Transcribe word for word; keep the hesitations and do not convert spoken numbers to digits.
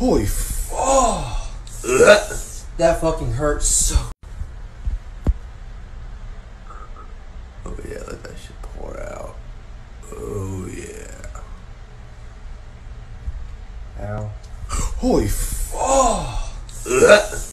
Holy f- oh. That fucking hurts so. Oh yeah, let that shit pour out. Oh yeah. Ow. Holy f- oh.